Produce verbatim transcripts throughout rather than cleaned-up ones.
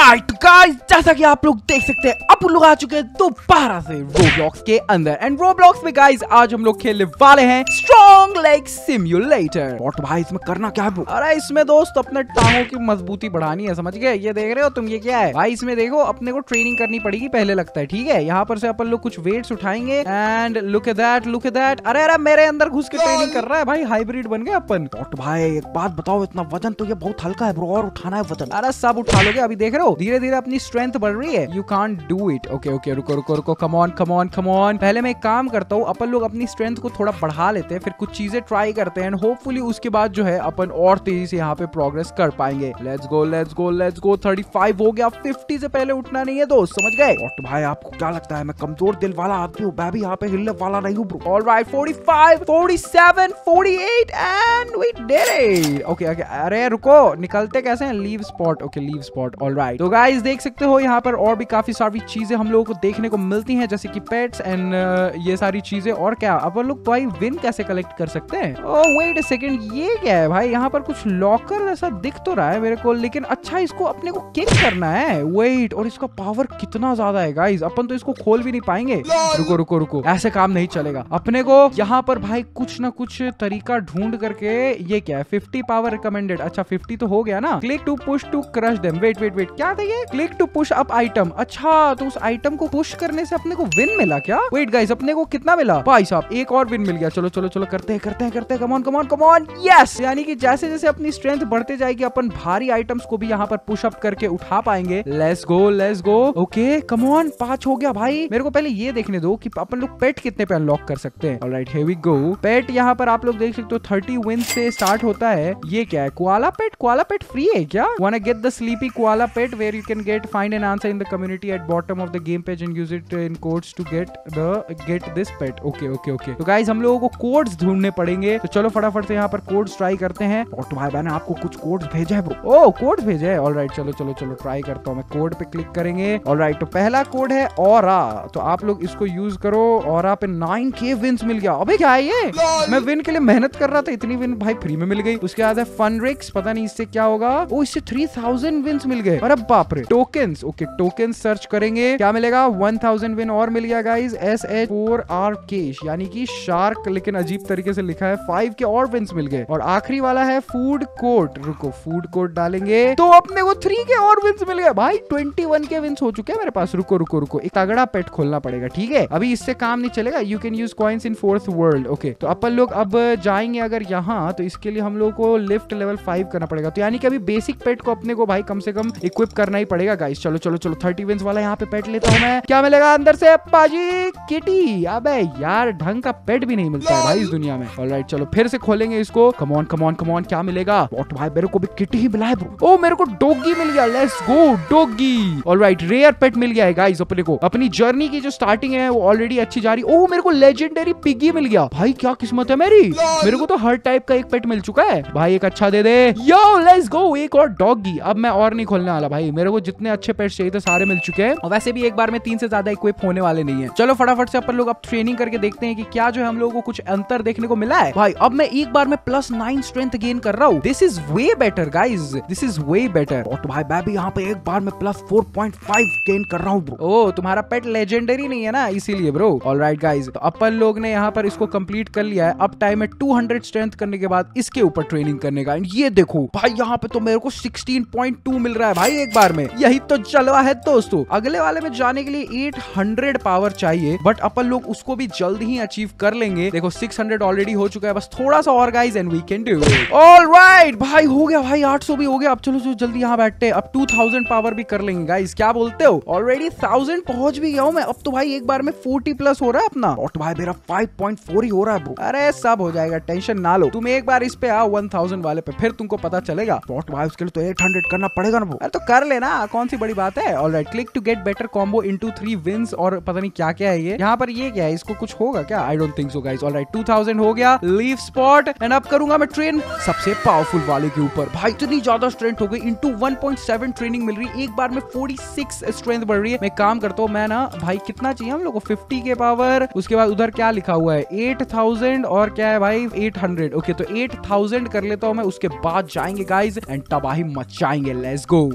Right guys, जैसा कि आप लोग देख सकते हैं अब लोग आ चुके हैं दोबारा से रोब्लॉक्स के अंदर। एंड रोब्लॉक्स में गाइस आज हम लोग खेलने वाले हैं स्ट्रॉन्ग लेग सिम्युलेटर। और भाई इसमें करना क्या है? अरे इसमें दोस्त अपने टांगों की मजबूती बढ़ानी है, समझ गए? ये देख रहे हो तुम, ये क्या है भाई? इसमें देखो अपने को ट्रेनिंग करनी पड़ेगी पहले, लगता है। ठीक है, यहाँ पर से अपन लोग कुछ वेट्स उठाएंगे and look at that, look at that. अरे अरे मेरे अंदर घुस के ट्रेनिंग कर रहा है भाई, हाइब्रिड बन गए अपन। और भाई एक बात बताओ, इतना वजन तो ये बहुत हल्का है ब्रो, और उठाना है वजन। अरे सब उठा लोगे, अभी देख रहे हो धीरे धीरे अपनी स्ट्रेंथ बढ़ रही है। You can't do it. Okay okay रुको रुको रुको, come on come on come on. पहले मैं एक काम करता हूँ, अपन लोग अपनी स्ट्रेंथ को थोड़ा बढ़ा लेते हैं, फिर कुछ चीजें ट्राई करते हैं एंड होपफुली उसके बाद जो है अपन और तेजी से यहाँ पे प्रोग्रेस कर पाएंगे। Let's go let's go let's go. Thirty five हो गया, फिफ्टी से पहले उठना नहीं है दोस्त, समझ गए? और भाई आपको क्या लगता है मैं कमजोर दिल वाला आदमी हूँ? मैं भी यहाँ पे हिलने वाला नहीं हूँ bro. Alright, forty five, forty seven, forty eight and we did it. Okay okay, अरे रुको, निकलते कैसे हैं? Leave spot. Okay leave spot, alright. तो गाइस देख सकते हो यहाँ पर और भी काफी सारी चीजें हम लोगों को देखने को मिलती हैं, जैसे कि पेट्स एंड ये सारी चीजें। और क्या अपन लोग भाई विन कैसे कलेक्ट कर सकते हैं? ओह वेट अ सेकंड, ये क्या है भाई? यहाँ पर कुछ लॉकर ऐसा दिख तो रहा है मेरे को, लेकिन अच्छा इसको अपने को किक करना है। वेट, और इसका पावर कितना ज्यादा है गाइस, अपन तो इसको खोल भी नहीं पाएंगे। रुको रुको रुको, ऐसे काम नहीं चलेगा। अपने को यहाँ पर भाई कुछ ना कुछ तरीका ढूंढ करके, ये क्या है? Fifty power recommended. अच्छा फिफ्टी तो हो गया ना। Click to push to crush them. Wait wait wait, क्या था ये? Click to push up item. अच्छा तो उस आइटम को पुश करने से अपने को विन मिला क्या? वेट गाइस, अपने को कितना मिला? भाई साहब एक और विन मिल गया। चलो चलो चलो, करते हैं करते हैं करते हैं, come on come on come on, yes. यानी कि जैसे जैसे अपनी स्ट्रेंथ बढ़ते जाएगी अपन भारी आइटम्स को भी यहाँ पर पुश अप करके उठा पाएंगे। Let's go let's go. Okay come on, पांच हो गया भाई। मेरे को पहले ये देखने दो कि अपन लोग पेट कितने पे अनलॉक कर सकते हैं। Alright here we go. Pet यहाँ पर आप लोग देख सकते हो थर्टी विन से स्टार्ट होता है। ये क्या है? कोआला पेट। कोआला पेट फ्री है क्या? Wanna get the sleepy koala pet where you can get find an answer in the community at bottom of the game page and use it in codes to get the get this pet. Okay okay okay, तो guys हम लोगों को codes ढूंढने पड़ेंगे, तो चलो फटाफट से यहाँ पर कोड्स ट्राई करते हैं। और तो भाई मैंने आपको कुछ कोड्स भेजा है ब्रो। ओह कोड भेजा है, ऑलराइट चलो चलो चलो ट्राई करता हूँ मैं। कोड पे क्लिक करेंगे। ऑलराइट, तो पहला कोड है ऑरा, तो आप लोग इसको यूज करो। ऑरा पे नाइन के विन्स मिल गया। अबे क्या है ये? मैं विन के लिए मेहनत कर रहा था, इतनी विन भाई फ्री में मिल गई। उसके बाद है फनरिक्स, पता नहीं इससे क्या होगा। ओ इससे थ्री थाउजेंड विन्स मिल गए। अरे बाप रे। टोकन्स, ओके टोकन्स सर्च करेंगे, क्या मिलेगा? वन थाउजेंड विन और मिल गया guys. S H four R K, यानी कि शार्क, लेकिन अजीब तरीके से लिखा है। फाइव के और विन्स मिल गए। और आखिरी वाला है फूड कोर्ट। रुको फूड कोर्ट डालेंगे तो अपने को थ्री के और विन्स मिल गए। भाई ट्वेंटी वन के विन्स हो चुके हैं मेरे पास। रुको रुको रुको, एक तगड़ा पेट खोलना पड़ेगा। ठीक है, अभी इससे काम नहीं चलेगा। You can use coins in fourth world. Okay, तो अपन लोग अब जाएंगे अगर यहाँ, तो इसके लिए हम लोग को लिफ्ट लेवल फाइव करना पड़ेगा। तो यानी कि अभी बेसिक पेट को अपने को भाई कम से कम इक्विप करना ही पड़ेगा गाइस। चलो चलो चलो, थर्टी विन्स वाला यहाँ पे पेट लेता हूँ मैं। क्या मिलेगा अंदर से? पाजी किटी। अबे यार ढंग का पेट भी नहीं मिलता है भाई इस दुनिया में। ऑलराइट चलो फिर से खोलेंगे इसको। Come on come on come on, क्या मिलेगा? और भाई मेरे को भी किटी ही मिला है ब्रो। ओ मेरे को डॉगी मिल गया। Let's go doggy. Alright, rare pet मिल गया है गाइस अपने को। अपनी जर्नी की जो स्टार्टिंग है वो ऑलरेडी अच्छी जा रही। ओ मेरे को लेजेंडरी पिगी मिल गया। भाई क्या किस्मत है मेरी, मेरे को तो हर टाइप का एक पेट मिल चुका है भाई। एक अच्छा दे दे। यो लेट्स गो, एक और डॉगी। अब मैं और नहीं खोलने वाला भाई, मेरे को जितने अच्छे पेट चाहिए थे सारे मिल चुके हैं। और वैसे भी एक बार में तीन से ज्यादा इक्विप होने वाले नहीं है। चलो फटाफट से अपन लोग अब ट्रेनिंग करके देखते हैं कि क्या जो है हम लोगों को कुछ अंतर देखने को मिला है। भाई अब मैं एक बार में प्लस नाइन स्ट्रेंथ गेन कर रहा हूँ। This is way better guys, this is way better. और भाई मैं भी यहाँ पे एक बार में plus four point five gain कर रहा हूँ ब्रो। ओ तुम्हारा पेट लेजेंडरी नहीं है ना, इसीलिए ब्रो। ऑलराइट गाइज, तो अपन लोग ने यहाँ पर इसको कंप्लीट कर लिया है। अब टाइम है टू हंड्रेड स्ट्रेंथ करने के बाद इसके ऊपर ट्रेनिंग करने का। ये देखो भाई यहाँ पे तो मेरे को सिक्सटीन पॉइंट टू मिल रहा है भाई एक बार में। यही तो जलवा है दोस्तों। अगले वाले में जाने के लिए एट हंड्रेड पावर चाहिए, बट अपन लोग उसको भी जल्द ही अचीव कर लेंगे। देखो सिक्स हंड्रेड ऑलरेडी हो चुका है, बस थोड़ा सा और guys and we can do it. Alright भाई हो गया भाई, आठ सौ भी हो गया। अब चलो चलो जल्दी यहाँ बैठते हैं। अब टू थाउजेंड पावर भी कर लेंगे गाइस, क्या बोलते हो? ऑलरेडी थाउजेंड पहुंच भी गया हूं मैं। अब तो भाई एक बार में फोर्टी प्लस हो रहा है अपना। और तो भाई मेरा फाइव पॉइंट फोर ही हो रहा है ब्रो। अरे सब हो जाएगा, टेंशन ना लो। तुम एक बार इस पे आओ वन थाउजेंड वाले पे, फिर तुमको पता चलेगा। और भाई उसके लिए तो एट हंड्रेड करना पड़ेगा ना ब्रो। अरे तो कर लेना, कौन सी बड़ी बात है। Alright, click to get better combo into three wins. और पता नहीं क्या क्या है ये यहाँ पर। ये क्या है? इसको कुछ होगा क्या? I don't think so guys. Alright two thousand हो गया। लीव स्पॉट एंड अब करूंगा मैं ट्रेन सबसे पावरफुल वाले के ऊपर। भाई इतनी ज्यादा स्ट्रेंथ हो गई, into one point seven training मिल रही है। एक बार में फोर्टी सिक्स स्ट्रेंथ बढ़ रही है। मैं काम करता हूँ, मैं ना भाई कितना चाहिए हम लोग को? फिफ्टी के पावर। उसके बाद उधर क्या लिखा हुआ है? एट थाउजेंड और क्या है भाई? Eight hundred. ओके तो एट थाउजेंड कर लेता हूँ मैं, उसके बाद जाएंगे गाइस एंड तबाही मचाएंगे। Let's go. ऑलराइट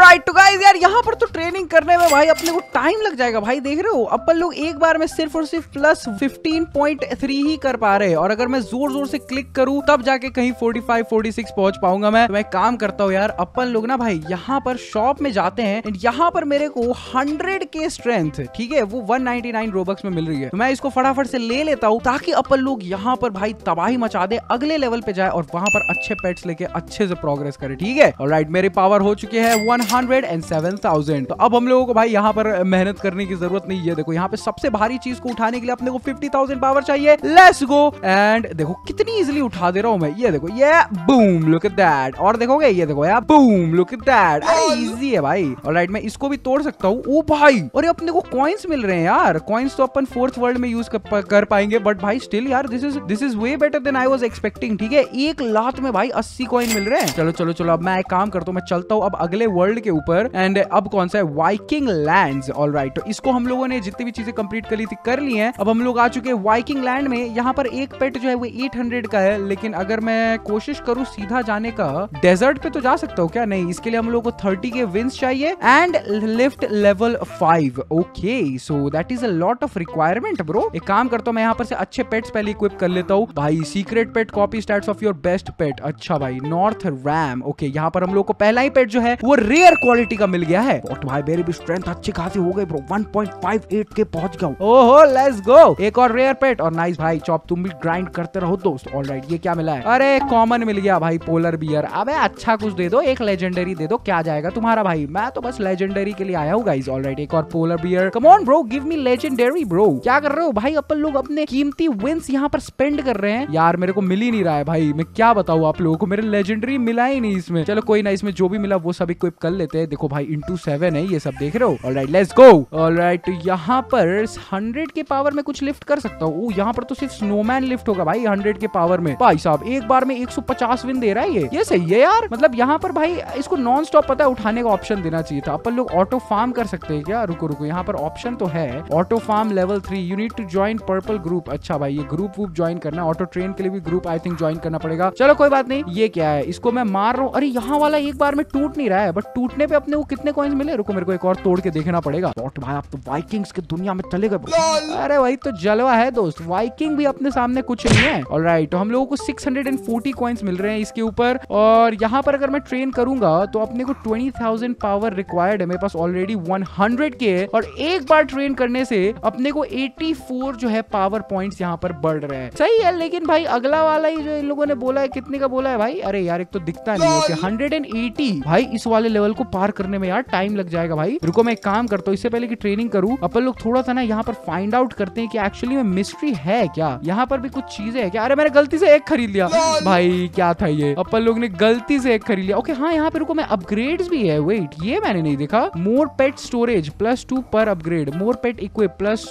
ऑलराइट तो गाइस यार यहाँ पर तो ट्रेनिंग करने में भाई अपने को टाइम लग जाएगा भाई। देख रहे हो अपन लोग एक बार में सिर्फ और सिर्फ प्लस फिफ्टीन पॉइंट थ्री ही कर पा रहे हैं, और अगर मैं जोर जोर से क्लिक करूं तब जाके कहीं फोर्टी फाइव फोर्टी सिक्स पहुंच पाऊंगा मैं। तो मैं काम करता हूँ यार, अपन लोग ना भाई यहाँ पर शॉप में जाते हैं, यहाँ पर मेरे को हंड्रेड के स्ट्रेंथ, ठीक है, वो वन नाइनटी नाइन रोबक्स में मिल रही है। तो मैं इसको फटाफट से ले लेता हूँ ताकि अपन लोग यहाँ पर भाई तबाही मचा दे, अगले लेवल पे जाए और वहां पर अच्छे पेट्स लेके अच्छे से प्रोग्रेस करे। ठीक है, ऑलराइट मेरी पावर हो चुकी है वन हंड्रेड सेवन थाउजेंड। तो अब हम लोगों को भाई यहाँ पर मेहनत करने की जरूरत नहीं है। देखो यहाँ पे सबसे भारी चीज को उठाने के लिए अपने को फिफ्टी थाउजेंड पावर चाहिए। Let's go. एंड देखो कितनी इजीली उठा दे रहा हूं मैं, ये देखो, ये बूम, लुक एट दैट। और देखोगे, ये देखो यार, बूम, लुक एट दैट। अरे इजी है भाई। ऑलराइट मैं इसको भी तोड़ सकता हूँ। ओ भाई, और अपने को कॉइन्स मिल रहे हैं यार। कॉइन्स तो अपन फोर्थ वर्ल्ड में यूज कर, कर पाएंगे, बट भाई स्टिल यार this is this is way better than I was expecting. ठीक है, एक लात में भाई अस्सी कॉइन मिल रहे हैं। चलो चलो चलो, अब मैं एक काम करता हूँ, मैं चलता हूँ अब अगले वर्ल्ड के ऊपर। एंड अब कौन सा है, वाइकिंग लैंड्स। ऑलराइट तो इसको हम लोगों ने जितनी भी चीजें कंप्लीट कर ली थी कर ली हैं। अब हम लोग आ चुके हैं वाइकिंग लैंड में। यहाँ पर एक पेट जो है वो एट हंड्रेड का है, लेकिन अगर मैं कोशिश करूँ सीधा जाने का, डेजर्ट पे तो जा सकता हूँ क्या? नहीं, इसके लिए हम लोग को थर्टी के विंस चाहिए and lift level five. Okay, so that is a lot of requirement bro. एक काम करता हूँ, मैं यहाँ पर से अच्छे पेट्स पहले इक्विप कर लेता हूँ भाई। Secret pet, copy stats of your best pet. अच्छा भाई, नॉर्थ रैम। ओके, यहाँ पर हम लोग को पहला ही पेट जो है वो रेयर क्वालिटी का मिल गया है। और भाई मेरी भी स्ट्रेंथ अच्छी खासी हो गई bro, one point five eight के पहुंच गया। ओहो, लेट्स गो। एक और रेयर पेट। और नाइस भाई चॉप, तुम भी ग्राइंड करते रहो दोस्त। ऑलराइट, ये क्या मिला है? अरे कॉमन मिल गया भाई, पोलर बियर। अबे अच्छा कुछ दे दो, एक लेजेंडरी दे दो, क्या जाएगा तुम्हारा भाई। मैं तो बस लेजेंडरी के लिए आया हूँ गाइस। ऑलराइट, एक और polar bear. Come on bro, give me legendary bro. क्या कर रहे हो भाई? अपन लोग अपने कीमती विंस यहाँ पर स्पेंड कर रहे हैं यार। मेरे को मिल ही नहीं रहा है भाई, मैं क्या बताऊँ आप लोगों को, मेरे लेजेंडरी मिला ही नहीं इसमें। चलो कोई ना, इसमें जो भी मिला वो सब इक्विप कर लेते हैं। देखो भाई इंटू सेवन है ये सब, देख रहे हो। Alright let's go. ऑलराइट तो यहाँ पर हंड्रेड के पावर में कुछ लिफ्ट कर सकता हूँ। यहाँ पर तो सिर्फ स्नोमैन लिफ्ट होगा भाई हंड्रेड के पावर में। भाई साहब एक बार में एक सौ पचास विन दे रहा है ये ये सही है यार। मतलब यहाँ पर भाई इसको नॉन स्टॉप पता है उठाने का ऑप्शन देना चाहिए था। अपन लोग ऑटो फार्म कर सकते हैं क्या? रुको रुको, यहाँ पर ऑप्शन तो है, auto farm level three, you need to join purple group. अच्छा भाई, ये ग्रुप वूप ज्वाइन करना, ऑटो ट्रेन के लिए भी ग्रुप आई थिंक ज्वाइन करना पड़ेगा। चलो कोई बात नहीं। ये क्या है, इसको मैं मार रहा हूँ। अरे यहाँ वाला एक बार में टूट नहीं रहा है, बट टूटने पे अपने को कितने कॉइन्स मिले? रुको मेरे को एक और तोड़ के देखना पड़ेगा। भाई आप तो वाइकिंग्स की दुनिया में चले गए। अरे भाई तो जलवा है दोस्त, वाइकिंग भी अपने सामने कुछ नहीं है। ऑलराइट तो हम लोगों को सिक्स हंड्रेड फोर्टी कॉइन्स मिल रहे हैं इसके ऊपर। और यहाँ पर अगर मैं ट्रेन करूंगा तो अपने को ट्वेंटी थाउजेंड पावर रिक्वायर्ड है। मेरे पास ऑलरेडी वन हंड्रेड के है, और एक बार ट्रेन करने से अपने को एटी फोर जो है पावर पॉइंट्स यहाँ पर बढ़ रहे हैं। सही है, लेकिन भाई अगला वाला ही जो इन लोगों ने बोला है, कितने का बोला है भाई? अरे यार एक तो दिखता नहीं है। हंड्रेड एटी भाई, इस वाले लेवल को पार करने में यार टाइम लग जाएगा भाई। रुको मैं एक काम करता हूँ, इससे पहले कि ट्रेनिंग करूँ अपन लोग थोड़ा सा ना यहाँ पर फाइंड आउट करते हैं कि एक्चुअली में मिस्ट्री है क्या, यहाँ पर भी कुछ चीजें है क्या। अरे मैंने गलती से एक खरीद लिया भाई, क्या था ये, अपन लोग ने गलती से एक खरीद लिया। ओके हाँ, यहाँ पे रुको मैं, अपग्रेड्स भी है। वेट, ये मैंने नहीं देखा। More pet storage plus two पर upgrade, more pet equip plus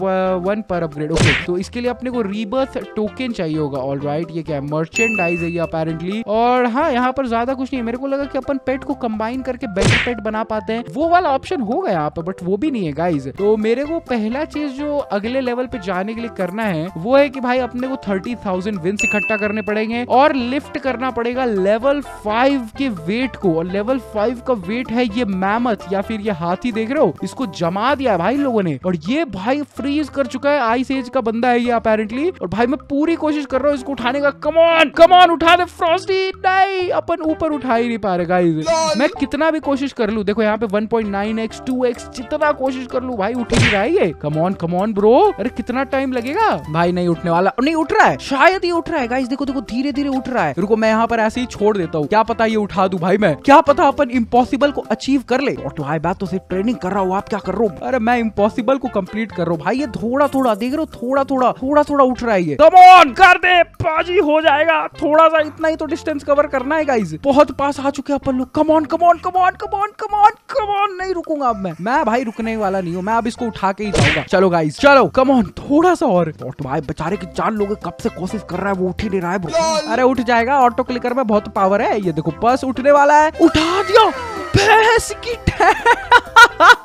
one पर अपग्रेड। ओके, तो इसके लिए अपने को रीबर्थ टोकन चाहिए होगा। ऑलराइट, ये क्या है? मर्चेंडाइज है ये अपेरेंटली। और हाँ, यहाँ पर ज्यादा कुछ नहीं है। मेरे को लगा कि अपन पेट को कंबाइन करके बेटर पेट बना पाते हैं, वो वाला ऑप्शन होगा यहाँ पर, बट वो भी नहीं है गाइज। तो मेरे को पहला चीज जो अगले लेवल पे जाने के लिए करना है वो है कि भाई अपने को थर्टी थाउजेंड विंस इकट्ठा करने पड़ेंगे और लिफ्ट करना पड़ेगा लेवल फाइव के वेट को। और लेवल फाइव का वेट है ये मैमथ या फिर ये हाथी, देख रहे हो, इसको जमा दिया है भाई लोगों ने। और ये भाई फ्रीज कर चुका है, आइस एज का बंदा है ये अपेरेंटली। और भाई मैं पूरी कोशिश कर रहा हूँ इसको उठाने का। कम ऑन कम ऑन, उठा दे फ्रॉस्टी। नहीं, अपन ऊपर उठा ही नहीं पा रहे गाइस। मैं कितना भी कोशिश कर लूं, देखो यहाँ पे one point nine x two x जितना कोशिश कर लूं भाई उठ ही नहीं रहा है ये। Come on come on bro, अरे कितना टाइम लगेगा भाई? नहीं उठने वाला, नहीं उठ रहा है, शायद ये उठ रहा है गाइस। देखो देखो धीरे धीरे उठ रहा है। रुको मैं यहाँ पर ऐसे ही छोड़ देता हूँ, क्या पता ये उठा दूं भाई मैं, क्या पता अपन इम्पॉसिबल को अचीव कर ले। और तो भाई बात तो सिर्फ ट्रेनिंग कर रहा हूँ, आप क्या कर रहे हो? अरे मैं इम्पॉसिबल को कंप्लीट कर रहा हूँ भाई। ये थोड़ा थोड़ा देख रहे हो, थोड़ा थोड़ा थोड़ा थोड़ा उठ रहा है ये। कम ऑन कर दे, बाजी हो जाएगा। थोड़ा सा इतना ही तो डिस्टेंस कवर करना है गाइस, बहुत पास आ चुके हैं अपन लोग। Come on come on come on come on come on come on, नहीं रुकूंगा अब मैं मैं भाई रुकने वाला नहीं हूँ, मैं अब इसको उठा के ही जाऊंगा। चलो गाइस चलो, कम ऑन थोड़ा सा और। और भाई बेचारे की जान लोग कब से कोशिश कर रहा है, वो उठ ही नहीं रहा है। अरे उठ जाएगा, ऑटो क्लिकर में बहुत पावर है। ये देखो बस उठने वाला है, उठा दिया। भैंस की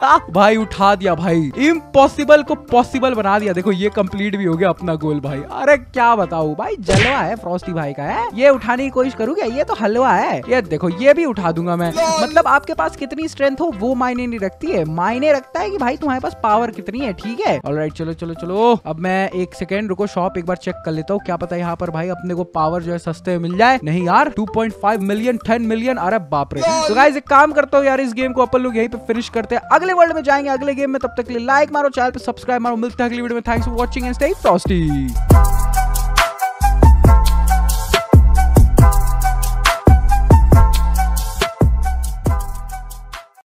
भाई उठा दिया भाई, इम्पॉसिबल को पॉसिबल बना दिया। देखो ये कंप्लीट भी हो गया अपना गोल भाई। अरे क्या बताऊं भाई, जलवा है फ्रॉस्टी भाई का है। ये उठाने की कोशिश करूँ क्या, ये तो हलवा है। ये देखो ये भी उठा दूंगा मैं। मतलब आपके पास कितनी स्ट्रेंथ हो वो मायने नहीं रखती है, मायने रखता है कि भाई तुम्हारे पास पावर कितनी है। ठीक है, ऑलराइट, चलो चलो चलो। अब मैं एक सेकेंड रुको, शॉप एक बार चेक कर लेता हूँ, क्या पता यहाँ पर भाई अपने को पावर जो है सस्ते में मिल जाए। नहीं यार, two point five million, ten million, अरे बाप रे। तो गाइस एक काम करता हूँ यार, इस गेम को अपन लोग यहीं पे फिनिश करते हैं। अगले वर्ल्ड में जाएंगे अगले गेम में, तब तक के लिए लाइक मारो, चैनल पे सब्सक्राइब मारो। मिलते हैं अगली वीडियो में। Thanks for watching and stay Frosty.